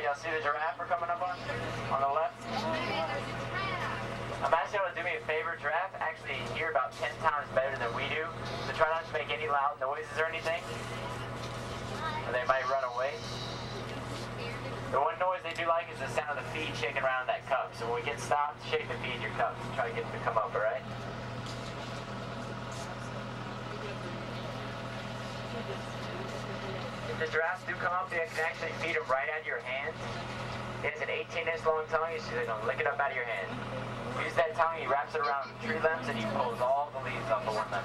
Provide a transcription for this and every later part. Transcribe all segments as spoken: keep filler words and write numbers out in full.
y'all see the giraffe we're coming up on? On the left? I'm asking y'all to do me a favor. Giraffe actually hear about ten times better than we do, so try not to make any loud noises or anything, or they might run away. The one noise they do like is the sound of the feet shaking around that cup. So when we get stopped, shake the feet in your cup and try to get them to come up, alright? If the giraffes do come up, you can actually feed them right out of your hand. It is an eighteen inch long tongue, so you're going to lick it up out of your hand. Use that tongue, he wraps it around tree limbs, and he pulls all the leaves off of one limb.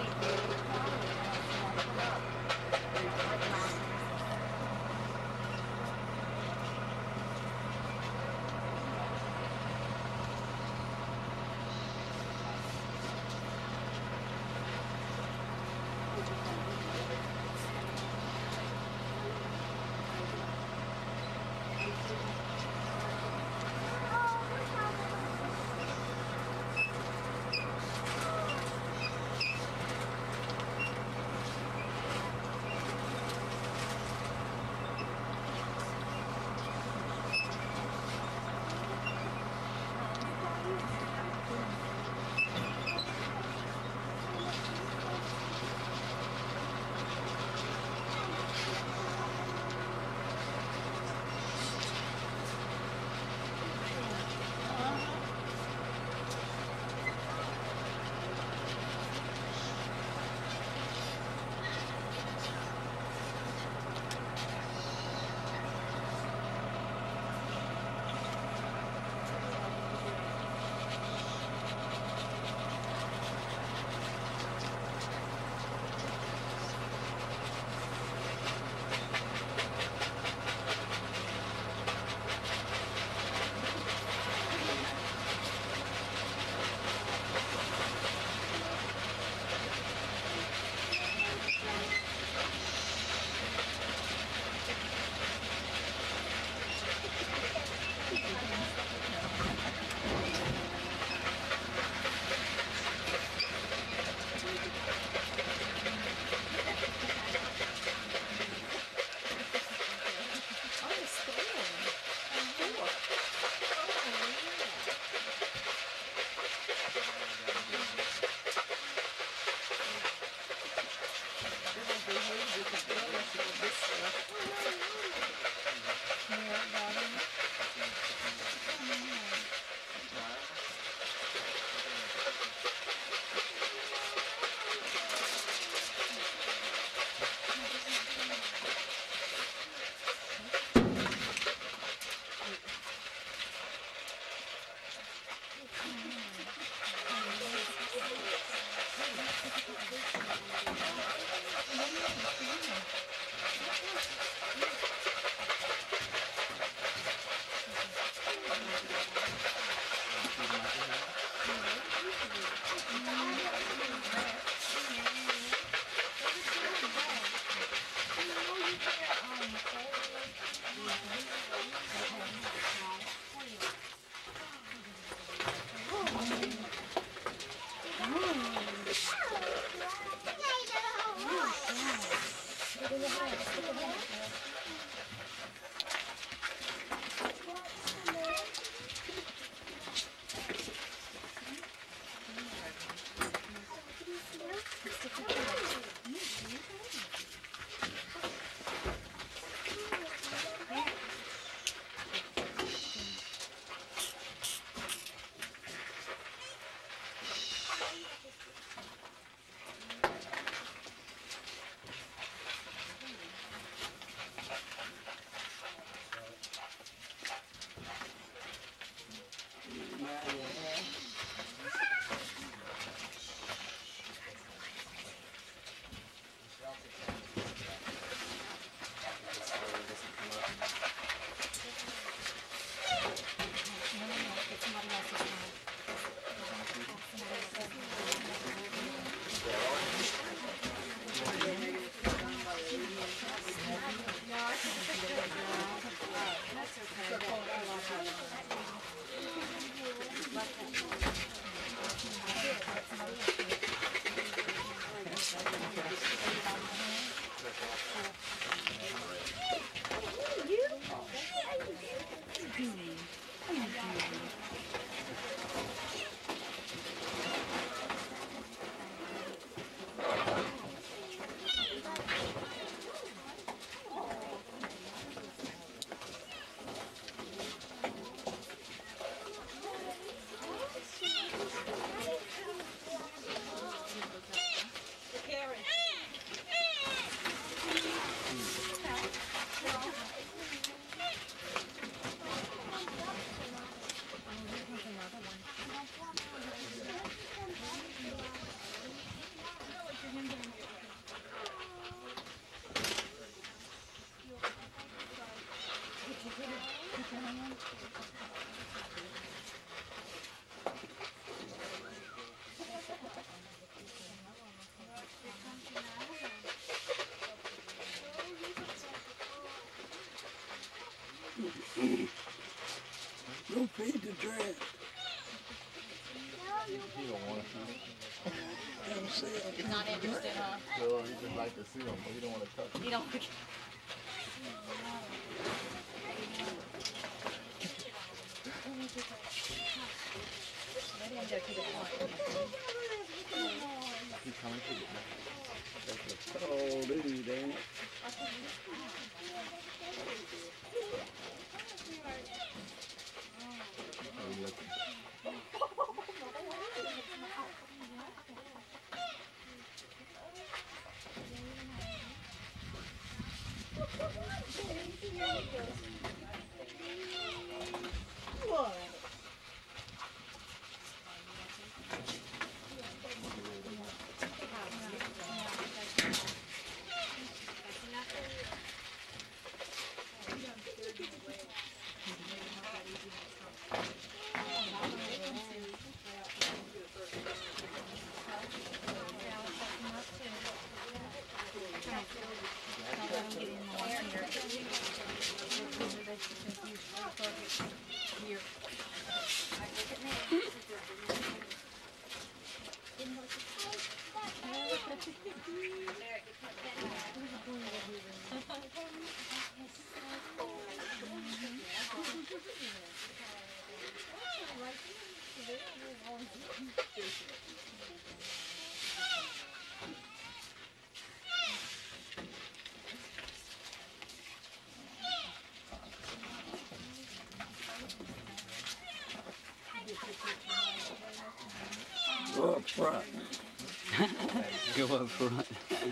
dress. He don't want to see it. Not interested, huh? So he just like to see him, but he don't want to touch him. You don't. He's coming to you. Oh, did he, damn it? Oh, he looking. Go up front. Go up front.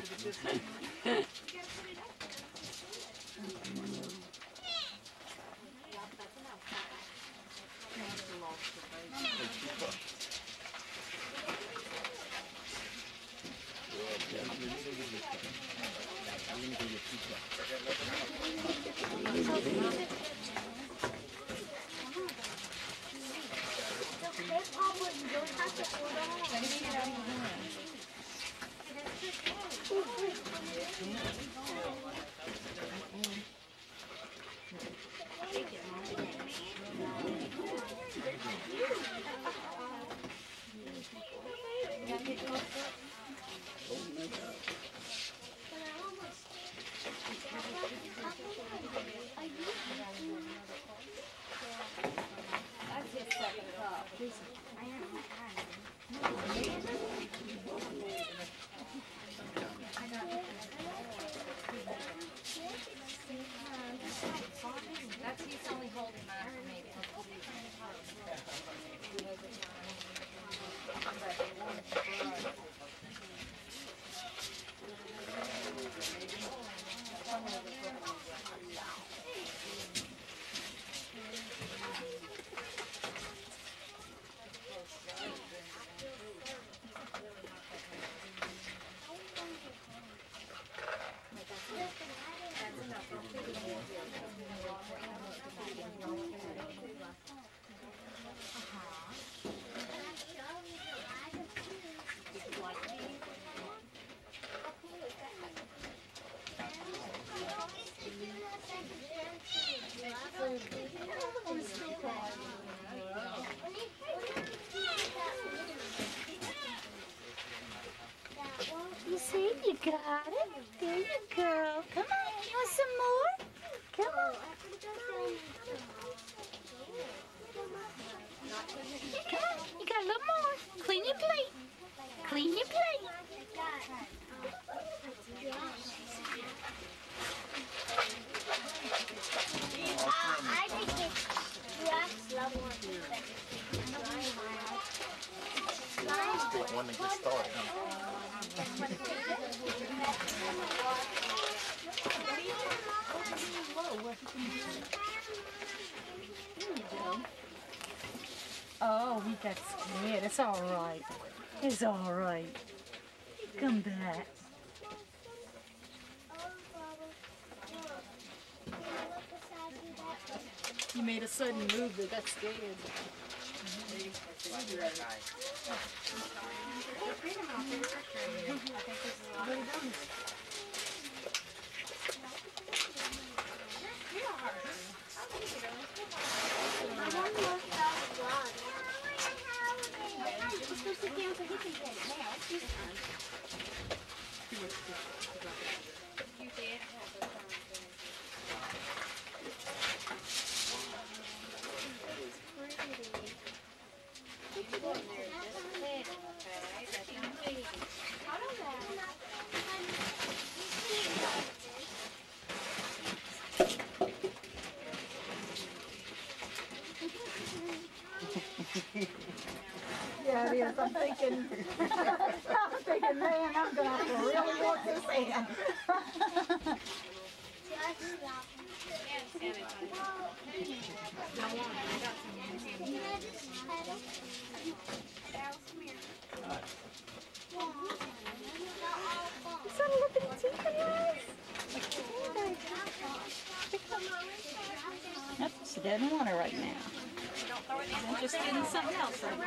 That's he's only holding mine for me. You see, you got it. There you go. Come on, you want some more? Come on. Come on, you got a little more. Clean your plate. Clean your plate. I think it's giraffes love more than Take one to get started. Oh, we got scared. It's all right. It's all right. Come back. You made a sudden move that got scared. is. I'm thinking, I'm thinking, man, I'm gonna have to really work this in. Some little teeth in yours. That's dead in water right now. Interested in something else right now.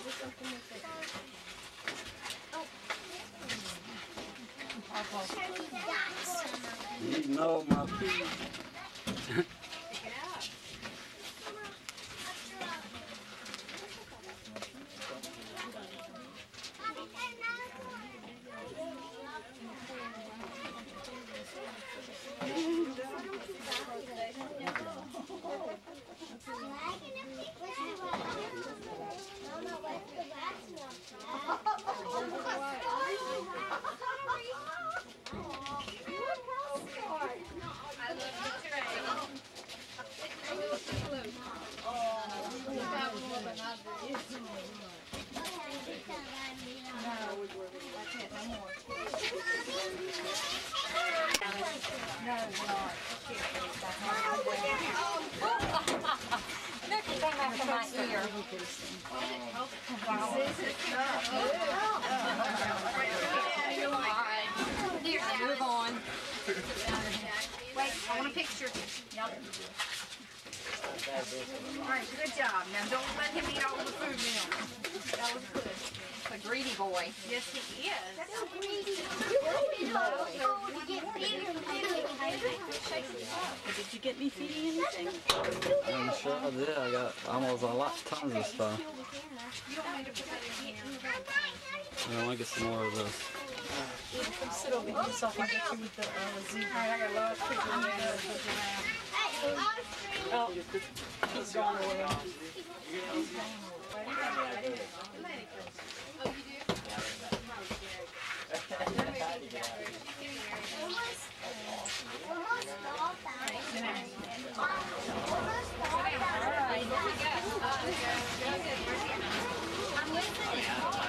You know my feet. Here, move on. Wait, I want a picture. Yep. All right, good job. Now don't let him eat all the food now. That was good. A greedy boy. Yes, he is. That's so greedy. Did you get me feeding anything? I'm sure I did. I got almost a lot, tons of stuff. I want to get some more of this. Come sit over here so I can get you with the uh, zoo. All right, I got a lot of pictures of the giraffe. Oh, he's gone away. I'm listening.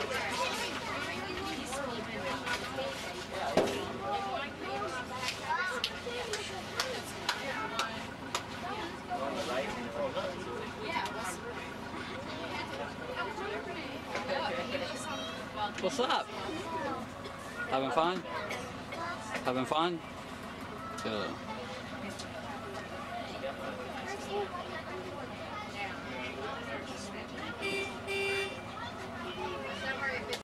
What's up? Having fun? Having fun? Good.